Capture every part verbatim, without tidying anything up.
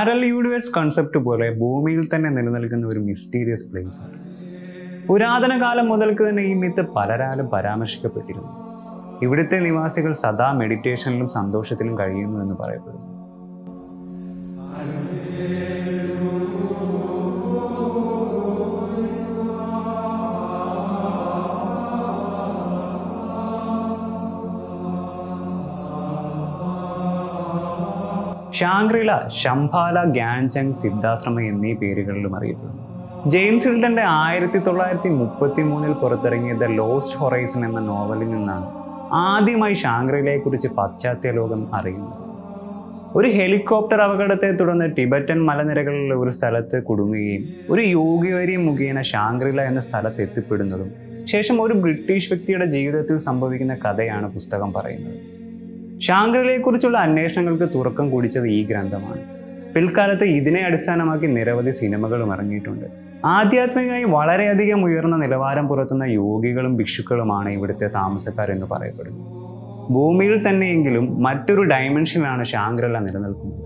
Parallel universe concept പോലെ ഭൂമിയിൽ തന്നെ നിലനിൽക്കുന്ന ഒരു മിസ്റ്റീരിയസ് പ്ലേസ് ആണ്. പുരാതന കാലം മുതൽക്ക് തന്നെ ഈ മിത്ത് പലരാലും പരാമർശിക്കപ്പെട്ടിരുന്നു. ഇവിടുത്തെ നിവാസികൾ സദാ മെഡിറ്റേഷനിലും സന്തോഷത്തിലും കഴിയുന്നു എന്ന് പറയപ്പെടുന്നു. ഷാങ്ക്രില, ശംഭാല, ഗ്യാൻചങ്, സിദ്ധാശ്രമ എന്നീ പേരുകളിലും അറിയപ്പെടുന്നു. ജെയിംസ് ഹിൽട്ടന്റെ ആയിരത്തി തൊള്ളായിരത്തി മുപ്പത്തി മൂന്നിൽ പുറത്തിറങ്ങിയ ദ ലോസ്റ്റ് ഹൊറൈസൺ എന്ന നോവലിൽ നിന്നാണ് ആദ്യമായി ഷാങ്ക്രിലയെക്കുറിച്ച് പാശ്ചാത്യ ലോകം അറിയുന്നത്. ഒരു ഹെലികോപ്റ്റർ അപകടത്തെ തുടർന്ന് ടിബറ്റൻ മലനിരകളിലുള്ള ഒരു സ്ഥലത്ത് കുടുങ്ങുകയും ഒരു യോഗിവരി മുഖേന ഷാങ്ക്രില എന്ന സ്ഥലത്ത് എത്തിപ്പെടുന്നതും ശേഷം ഒരു ബ്രിട്ടീഷ് വ്യക്തിയുടെ ജീവിതത്തിൽ സംഭവിക്കുന്ന കഥയാണ് പുസ്തകം പറയുന്നത്. ഷാങ്ക്രിലയെക്കുറിച്ചുള്ള അന്വേഷണങ്ങൾക്ക് തുറക്കം കുടിച്ചത് ഈ ഗ്രന്ഥമാണ്. പിൽക്കാലത്ത് ഇതിനെ അടിസ്ഥാനമാക്കി നിരവധി സിനിമകളും ഇറങ്ങിയിട്ടുണ്ട്. ആധ്യാത്മികമായി വളരെയധികം ഉയർന്ന നിലവാരം പുലർത്തുന്ന യോഗികളും ഭിക്ഷുക്കളുമാണ് ഇവിടുത്തെ താമസക്കാർ എന്ന് പറയപ്പെടുന്നു. ഭൂമിയിൽ തന്നെയെങ്കിലും മറ്റൊരു ഡയമെൻഷനിലാണ് ഷാങ്ക്രില നിലനിൽക്കുന്നത്.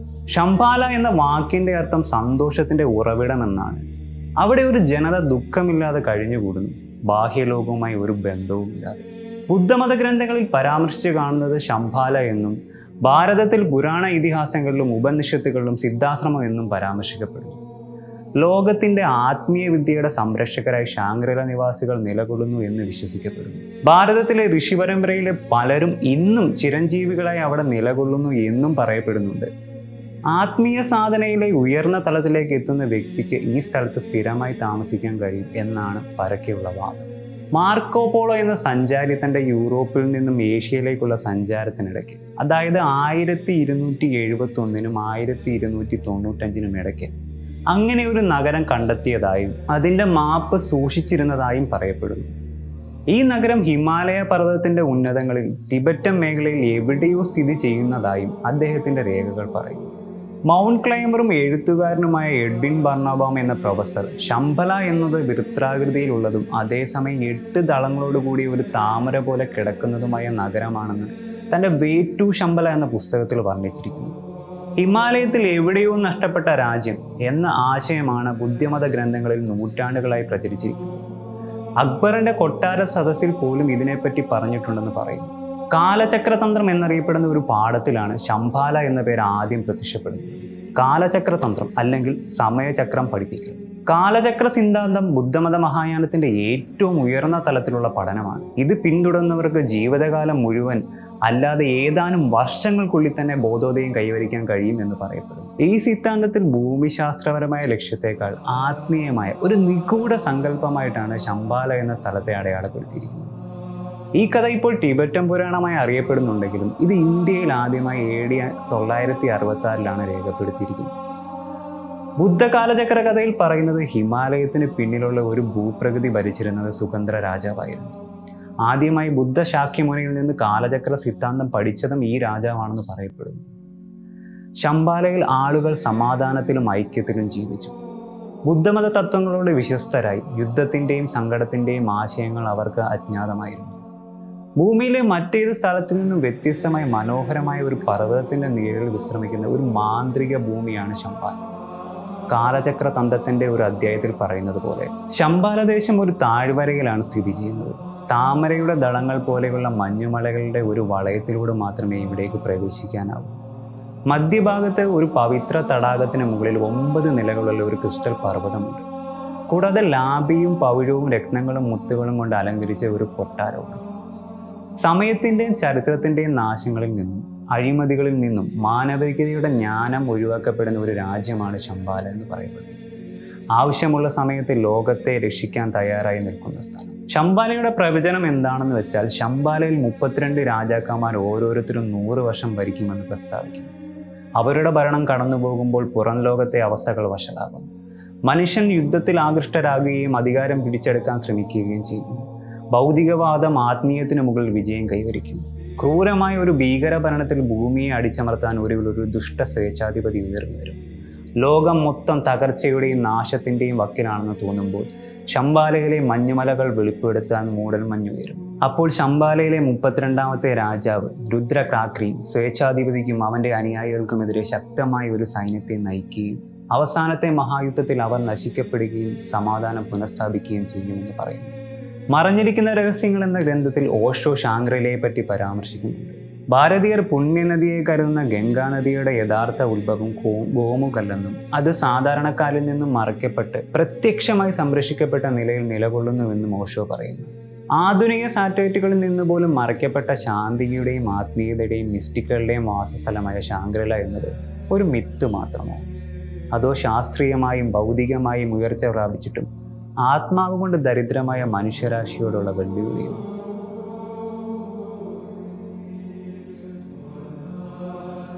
ശംഭാല എന്ന വാക്കിന്റെ അർത്ഥം സന്തോഷത്തിന്റെ ഉറവിടം എന്നാണ്. അവിടെ ഒരു ജനത ദുഃഖമില്ലാതെ കഴിഞ്ഞുകൂടുന്നു, ബാഹ്യലോകവുമായി ഒരു ബന്ധവുമില്ലാതെ. ബുദ്ധമത ഗ്രന്ഥങ്ങളിൽ പരാമർശിച്ച് കാണുന്നത് ശംഭാല എന്നും ഭാരതത്തിൽ പുരാണ ഇതിഹാസങ്ങളിലും ഉപനിഷത്തുകളിലും സിദ്ധാശ്രമം എന്നും പരാമർശിക്കപ്പെടുന്നു. ലോകത്തിന്റെ ആത്മീയ വിദ്യയുടെ സംരക്ഷകരായി ഷാങ്ക്രില നിവാസികൾ നിലകൊള്ളുന്നു എന്ന് വിശ്വസിക്കപ്പെടുന്നു. ഭാരതത്തിലെ ഋഷി പരമ്പരയിലെ പലരും ഇന്നും ചിരഞ്ജീവികളായി അവിടെ നിലകൊള്ളുന്നു എന്നും പറയപ്പെടുന്നുണ്ട്. ആത്മീയ സാധനയിലെ ഉയർന്ന തലത്തിലേക്ക് എത്തുന്ന വ്യക്തിക്ക് ഈ സ്ഥലത്ത് സ്ഥിരമായി താമസിക്കാൻ കഴിയും എന്നാണ് പരക്കെയുള്ള വാദം. മാർക്കോ പോളോ എന്ന സഞ്ചാരി തൻ്റെ യൂറോപ്പിൽ നിന്നും ഏഷ്യയിലേക്കുള്ള സഞ്ചാരത്തിനിടയ്ക്ക്, അതായത് ആയിരത്തി ഇരുന്നൂറ്റി എഴുപത്തി ഒന്നിനും ആയിരത്തി ഇരുന്നൂറ്റി തൊണ്ണൂറ്റഞ്ചിനും ഇടയ്ക്ക് അങ്ങനെ ഒരു നഗരം കണ്ടെത്തിയതായും അതിൻ്റെ മാപ്പ് സൂക്ഷിച്ചിരുന്നതായും പറയപ്പെടുന്നു. ഈ നഗരം ഹിമാലയ പർവ്വതത്തിൻ്റെ ഉന്നതങ്ങളിൽ ടിബറ്റൻ മേഖലയിൽ എവിടെയോ സ്ഥിതി ചെയ്യുന്നതായും അദ്ദേഹത്തിൻ്റെ രേഖകൾ പറയുന്നു. മൗണ്ട് ക്ലൈംബറും എഴുത്തുകാരനുമായ എഡ്വിൻ ബർണബാം എന്ന പ്രൊഫസർ ശംഭല എന്നത് വൃത്താകൃതിയിലുള്ളതും അതേസമയം എട്ട് ദളങ്ങളോടുകൂടി ഒരു താമര പോലെ കിടക്കുന്നതുമായ നഗരമാണെന്ന് തൻ്റെ വേ ടു ശംഭല എന്ന പുസ്തകത്തിൽ വർണ്ണിച്ചിരിക്കുന്നു. ഹിമാലയത്തിൽ എവിടെയോ നഷ്ടപ്പെട്ട രാജ്യം എന്ന ആശയമാണ് ബുദ്ധമത ഗ്രന്ഥങ്ങളിൽ നൂറ്റാണ്ടുകളായി പ്രചരിച്ചിരിക്കുന്നത്. അക്ബറിന്റെ കൊട്ടാര സദസ്സിൽ പോലും ഇതിനെപ്പറ്റി പറഞ്ഞിട്ടുണ്ടെന്ന് പറയുന്നു. കാലചക്രതന്ത്രം എന്നറിയപ്പെടുന്ന ഒരു പാഠത്തിലാണ് ശംഭാല എന്ന പേര് ആദ്യം പ്രത്യക്ഷപ്പെടുന്നത്. കാലചക്രതന്ത്രം അല്ലെങ്കിൽ സമയചക്രം പഠിപ്പിക്കൽ. കാലചക്ര സിദ്ധാന്തം ബുദ്ധമത മഹായാനത്തിന്റെ ഏറ്റവും ഉയർന്ന തലത്തിലുള്ള പഠനമാണ്. ഇത് പിന്തുടർന്നവർക്ക് ജീവിതകാലം മുഴുവൻ അല്ലാതെ ഏതാനും വർഷങ്ങൾക്കുള്ളിൽ തന്നെ ബോധോദയം കൈവരിക്കാൻ കഴിയും എന്ന് പറയപ്പെടുന്നു. ഈ സിദ്ധാന്തത്തിൽ ഭൂമിശാസ്ത്രപരമായ ലക്ഷ്യത്തെക്കാൾ ആത്മീയമായ ഒരു നിഗൂഢ സങ്കല്പമായിട്ടാണ് ശംഭാല എന്ന സ്ഥലത്തെ അടയാളപ്പെടുത്തിയിരിക്കുന്നത്. ഈ കഥ ഇപ്പോൾ ടിബറ്റൻ പുരാണമായി അറിയപ്പെടുന്നുണ്ടെങ്കിലും ഇത് ഇന്ത്യയിൽ ആദ്യമായി എ ഡി തൊള്ളായിരത്തി അറുപത്തി ആറിലാണ് രേഖപ്പെടുത്തിയിരിക്കുന്നത്. ബുദ്ധകാലചക്ര കഥയിൽ പറയുന്നത് ഹിമാലയത്തിന് പിന്നിലുള്ള ഒരു ഭൂപ്രകൃതി ഭരിച്ചിരുന്നത് സുഗന്ധ രാജാവായിരുന്നു. ആദ്യമായി ബുദ്ധ ശാക്യമുനിയിൽ നിന്ന് കാലചക്ര സിദ്ധാന്തം പഠിച്ചതും ഈ രാജാവാണെന്ന് പറയപ്പെടുന്നു. ശംഭാലയിൽ ആളുകൾ സമാധാനത്തിലും ഐക്യത്തിലും ജീവിച്ചു. ബുദ്ധമത തത്വങ്ങളോട് വിശ്വസ്തരായി. യുദ്ധത്തിൻ്റെയും സങ്കടത്തിൻ്റെയും ആശയങ്ങൾ അവർക്ക് അജ്ഞാതമായിരുന്നു. ഭൂമിയിലെ മറ്റേത് സ്ഥലത്തു നിന്നും വ്യത്യസ്തമായ മനോഹരമായ ഒരു പർവ്വതത്തിൻ്റെ നിഴലിൽ വിശ്രമിക്കുന്ന ഒരു മാന്ത്രിക ഭൂമിയാണ് ശംഭാല. കാലചക്ര തന്ത്രത്തിൻ്റെ ഒരു അധ്യായത്തിൽ പറയുന്നത് പോലെ ശംഭാല ദേശം ഒരു താഴ്വരയിലാണ് സ്ഥിതി ചെയ്യുന്നത്. താമരയുടെ ദളങ്ങൾ പോലെയുള്ള മഞ്ഞുമലകളുടെ ഒരു വളയത്തിലൂടെ മാത്രമേ ഇവിടേക്ക് പ്രവേശിക്കാനാവൂ. മധ്യഭാഗത്ത് ഒരു പവിത്ര തടാകത്തിന് മുകളിൽ ഒമ്പത് നിലകളുള്ള ഒരു ക്രിസ്റ്റൽ പർവ്വതമുണ്ട്. കൂടാതെ ലാബിയും പവിഴവും രത്നങ്ങളും മുത്തുകളും കൊണ്ട് അലങ്കരിച്ച ഒരു കൊട്ടാരവും. സമയത്തിൻ്റെയും ചരിത്രത്തിൻ്റെയും നാശങ്ങളിൽ നിന്നും അഴിമതികളിൽ നിന്നും മാനവികതയുടെ ജ്ഞാനം ഒഴിവാക്കപ്പെടുന്ന ഒരു രാജ്യമാണ് ശംഭാല എന്ന് പറയപ്പെടുന്നത്. ആവശ്യമുള്ള സമയത്ത് ലോകത്തെ രക്ഷിക്കാൻ തയ്യാറായി നിൽക്കുന്ന സ്ഥലം. ശംഭാലയുടെ പ്രവചനം എന്താണെന്ന് വെച്ചാൽ ശംഭാലയിൽ മുപ്പത്തിരണ്ട് രാജാക്കന്മാർ ഓരോരുത്തരും നൂറ് വർഷം ഭരിക്കുമെന്ന് പ്രസ്താവിക്കുന്നു. അവരുടെ ഭരണം കടന്നു പോകുമ്പോൾ പുറം ലോകത്തെ അവസ്ഥകൾ വഷളാകും. മനുഷ്യൻ യുദ്ധത്തിൽ ആകൃഷ്ടരാകുകയും അധികാരം പിടിച്ചെടുക്കാൻ ശ്രമിക്കുകയും ചെയ്യുന്നു. ഭൗതികവാദം ആത്മീയത്തിന് മുകളിൽ വിജയം കൈവരിക്കുന്നു. ക്രൂരമായ ഒരു ഭീകരഭരണത്തിൽ ഭൂമിയെ അടിച്ചമർത്താൻ ഒടുവിൽ ഒരു ദുഷ്ട സ്വേച്ഛാധിപതി ഉയർന്നു വരും. ലോകം മൊത്തം തകർച്ചയുടെയും നാശത്തിൻ്റെയും വക്കിലാണെന്ന് തോന്നുമ്പോൾ ശംബാലയിലെ മഞ്ഞുമലകൾ വെളിപ്പെടുത്താൻ മൂടൽമഞ്ഞുയരും. അപ്പോൾ ശംബാലയിലെ മുപ്പത്തിരണ്ടാമത്തെ രാജാവ് രുദ്രക്രാക്രി സ്വേച്ഛാധിപതിക്കും അവൻ്റെ അനുയായികൾക്കുമെതിരെ ശക്തമായ ഒരു സൈന്യത്തെ നയിക്കുകയും അവസാനത്തെ മഹായുദ്ധത്തിൽ അവർ നശിക്കപ്പെടുകയും സമാധാനം പുനഃസ്ഥാപിക്കുകയും ചെയ്യുമെന്ന് പറയുന്നു. മറഞ്ഞിരിക്കുന്ന രഹസ്യങ്ങൾ എന്ന ഗ്രന്ഥത്തിൽ ഓഷോ ശാങ്ക്രിലയെ പറ്റി പരാമർശിക്കുന്നുണ്ട്. ഭാരതീയർ പുണ്യനദിയെ കരുതുന്ന ഗംഗാനദിയുടെ യഥാർത്ഥ ഉത്ഭവം ഗോ ഗോമുഖല്ലെന്നും അത് സാധാരണക്കാരിൽ നിന്നും മറയ്ക്കപ്പെട്ട് പ്രത്യക്ഷമായി സംരക്ഷിക്കപ്പെട്ട നിലയിൽ നിലകൊള്ളുന്നുവെന്നും ഓഷോ പറയുന്നു. ആധുനിക സാറ്റലൈറ്റുകളിൽ നിന്ന് പോലും മറയ്ക്കപ്പെട്ട ശാന്തിയുടെയും ആത്മീയതയുടെയും മിസ്റ്റിക്കുകളുടെയും വാസസ്ഥലമായ ശാങ്ക്രില എന്നത് ഒരു മിത്ത് മാത്രമോ, അതോ ശാസ്ത്രീയമായും ഭൗതികമായും ഉയർച്ച പ്രാപിച്ചിട്ടും ആത്മാവ് കൊണ്ട് ദരിദ്രമായ മനുഷ്യരാശിയോടുള്ള വെല്ലുവിളിയോ?